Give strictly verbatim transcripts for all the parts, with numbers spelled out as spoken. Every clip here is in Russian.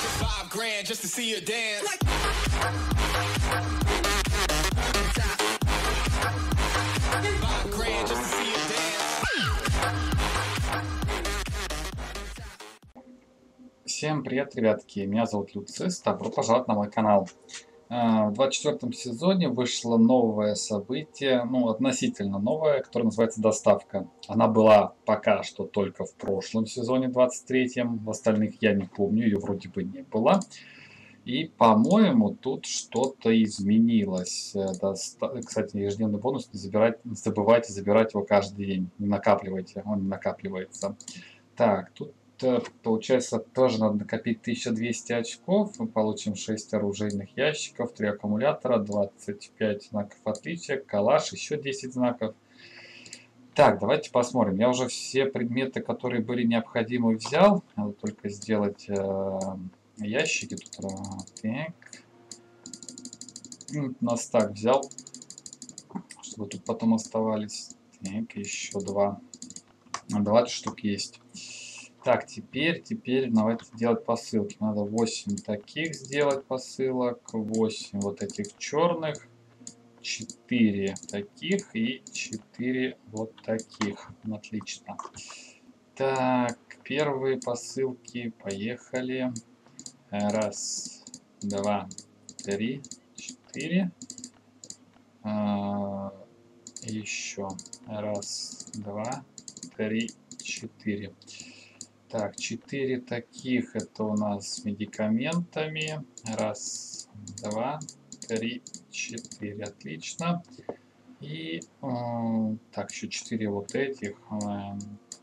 Всем привет, ребятки! Меня зовут Люцист. Добро пожаловать на мой канал. В двадцать четвёртом сезоне вышло новое событие, ну, относительно новое, которое называется «Доставка». Она была пока что только в прошлом сезоне, двадцать третьем. В остальных я не помню, ее вроде бы не было. И, по-моему, тут что-то изменилось. Кстати, ежедневный бонус, не, забирать, не забывайте забирать его каждый день. Не накапливайте, он не накапливается. Так, тут получается тоже надо накопить тысячу двести очков. Мы получим шесть оружейных ящиков, три аккумулятора, двадцать пять знаков отличия, калаш, еще десять знаков. Так, давайте посмотрим. Я уже все предметы, которые были необходимы, взял. Надо только сделать э, ящики. Тут, так. Нас так взял, чтобы тут потом оставались. Так, еще два. двадцать штук есть. Так, теперь, теперь давайте делать посылки. Надо восемь таких сделать посылок, восемь вот этих черных, четыре таких и четыре вот таких. Отлично. Так, первые посылки, поехали. Раз, два, три, четыре. А, еще раз, два, три, четыре. Так, четыре таких, это у нас с медикаментами. Раз, два, три, четыре. Отлично. И э, так, еще четыре вот этих. Э,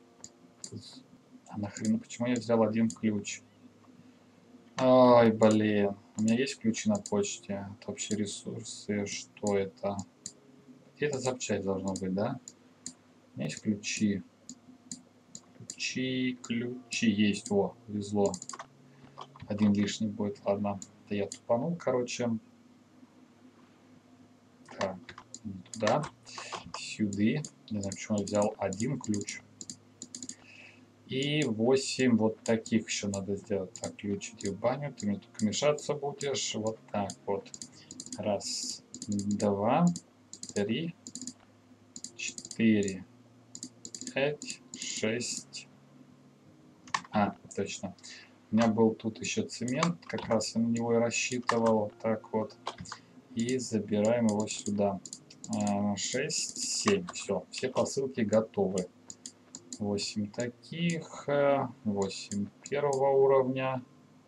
а нахрен, почему я взял один ключ? Ой, блин. У меня есть ключи на почте. Это вообще ресурсы. Что это? Где-то запчасть должно быть, да? У меня есть ключи. Ключи, ключи есть. О, повезло. Один лишний будет. Ладно. Это я тупанул, короче. Так, туда. Сюда. Не знаю, почему я взял один ключ. И восемь вот таких еще надо сделать. Так, ключ, иди в баню. Ты мне только мешаться будешь. Вот так вот. Раз, два, три, четыре, пять, шесть. А, точно. У меня был тут еще цемент, как раз я на него и рассчитывал. Вот так вот. И забираем его сюда. шесть, семь. Все, все посылки готовы. восемь таких. восемь первого уровня.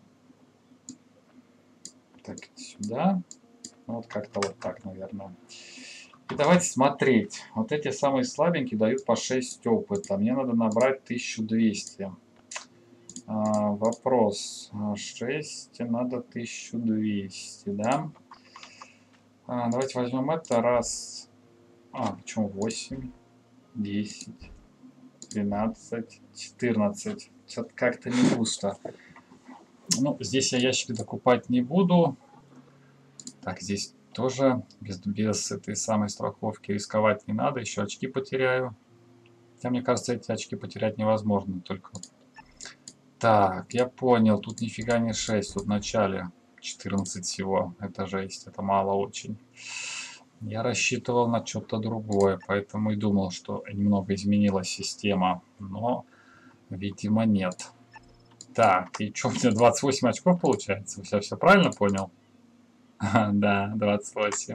Так, сюда. Вот как-то вот так, наверное. И давайте смотреть. Вот эти самые слабенькие дают по шесть опыта. Мне надо набрать тысячу двести. А, вопрос. шесть, надо тысячу двести, да? А, давайте возьмем это. Раз. А, почему восемь? десять. двенадцать. четырнадцать. Что-то как-то не густо. Ну, здесь я ящики докупать не буду. Так, здесь тоже без, без этой самой страховки рисковать не надо. Еще очки потеряю. Хотя, мне кажется, эти очки потерять невозможно. Только... Так, я понял. Тут нифига не шесть. Тут в начале четырнадцать всего. Это жесть. Это мало очень. Я рассчитывал на что-то другое. Поэтому и думал, что немного изменилась система. Но, видимо, нет. Так, и что, у меня двадцать восемь очков получается? Я все правильно понял? Да, двадцать восемь.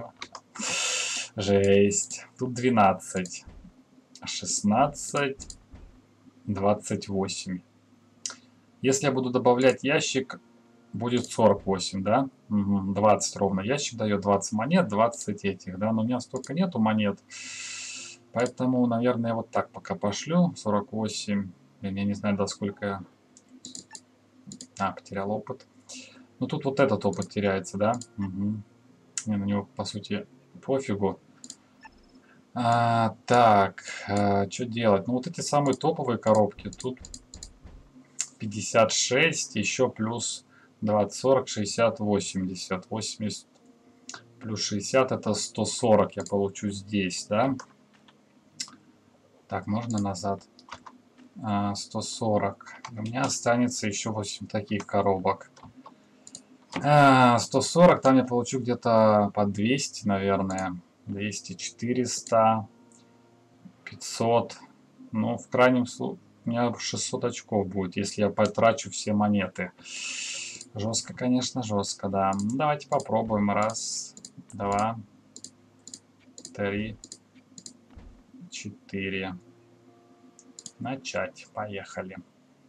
Жесть. Тут двенадцать. шестнадцать. двадцать восемь. Если я буду добавлять ящик, будет сорок восемь, да? Угу, двадцать ровно. Ящик дает двадцать монет, двадцать этих, да? Но у меня столько нету монет. Поэтому, наверное, вот так пока пошлю. сорок восемь. Я не знаю, до сколько я... А, потерял опыт. Ну, тут вот этот опыт теряется, да? Угу. Мне на него, по сути, пофигу. А, так, а, что делать? Ну, вот эти самые топовые коробки. Тут пятьдесят шесть, еще плюс двадцать, сорок, шестьдесят, восемьдесят. восемьдесят плюс шестьдесят, это сто сорок я получу здесь, да? Так, можно назад? А, сто сорок. У меня останется еще восемь таких коробок. А, сто сорок, там я получу где-то по двести, наверное. двести, четыреста, пятьсот. Ну, в крайнем случае, у меня шестьсот очков будет, если я потрачу все монеты. Жестко, конечно, жестко, да. Ну, давайте попробуем. Раз, два, три, четыре. Начать. Поехали.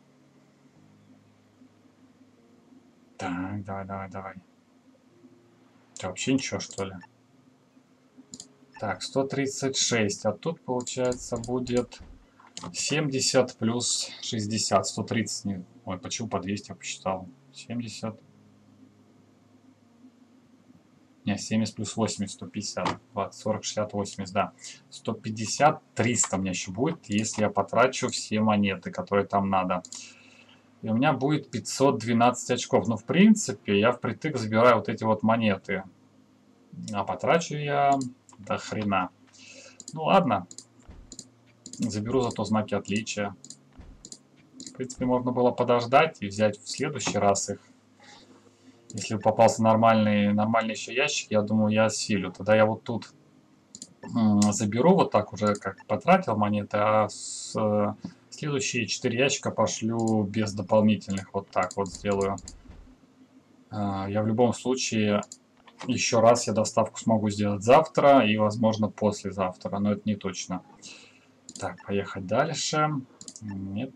Так, давай, давай, давай. Что, вообще ничего, что ли? Так, сто тридцать шесть. А тут, получается, будет семьдесят плюс шестьдесят. сто тридцать. Не... Ой, почему по двести я посчитал? семьдесят. Не, семьдесят плюс восемьдесят, сто пятьдесят. двадцать, сорок, шестьдесят, восемьдесят, да. сто пятьдесят, триста у меня еще будет, если я потрачу все монеты, которые там надо. И у меня будет пятьсот двенадцать очков. Но в принципе я впритык забираю вот эти вот монеты. А потрачу я до хрена. Ну ладно. Заберу зато знаки отличия. В принципе, можно было подождать и взять в следующий раз их. Если попался нормальный, нормальный еще ящик, я думаю, я осилю. Тогда я вот тут заберу вот так уже, как потратил монеты, а с, э, следующие четыре ящика пошлю без дополнительных. Вот так вот сделаю. Э, я в любом случае еще раз я доставку смогу сделать завтра и, возможно, послезавтра, но это не точно. Так, поехать дальше. Нет.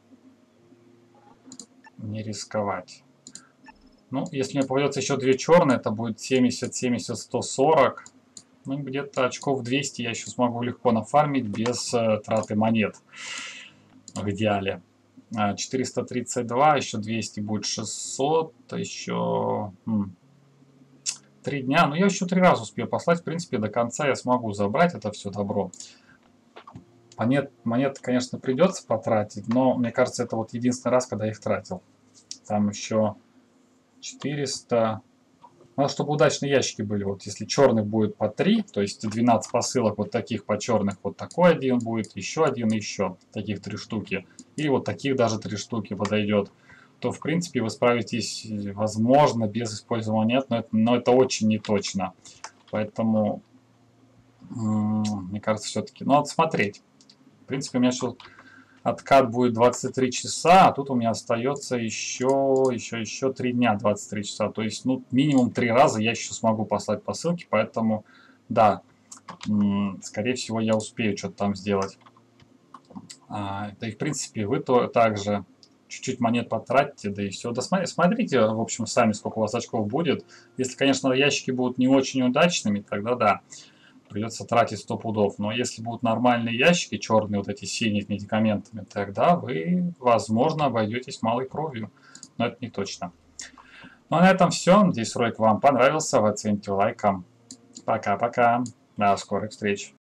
Не рисковать. Ну, если мне попадется еще две черные, это будет семьдесят, семьдесят, сто сорок. Ну, где-то очков двести я еще смогу легко нафармить без э, траты монет. В идеале. четыреста тридцать два, еще двести будет шестьсот, еще м, три дня. Ну, я еще три раза успею послать. В принципе, до конца я смогу забрать это все добро. Монет, монет, конечно, придется потратить, но мне кажется, это вот единственный раз, когда я их тратил. Там еще четыреста. Надо, чтобы удачные ящики были. Вот если черных будет по три, то есть двенадцать посылок вот таких по черных, вот такой один будет, еще один, еще таких три штуки. И вот таких даже три штуки подойдет. То, в принципе, вы справитесь, возможно, без использования монет, но это, но это очень неточно. Поэтому, мне кажется, все-таки, ну, надо смотреть. В принципе, у меня сейчас откат будет двадцать три часа, а тут у меня остается еще, еще, еще три дня, двадцать три часа. То есть, ну, минимум три раза я еще смогу послать посылки, поэтому, да, скорее всего, я успею что-то там сделать. А, да и, в принципе, вы то также чуть-чуть монет потратите, да и все. Да смотрите, в общем, сами, сколько у вас очков будет. Если, конечно, ящики будут не очень удачными, тогда да. Придется тратить сто пудов. Но если будут нормальные ящики, черные, вот эти синие с медикаментами, тогда вы, возможно, обойдетесь малой кровью. Но это не точно. Ну а на этом все. Надеюсь, ролик вам понравился. Вы оцените лайком. Пока-пока. До скорых встреч.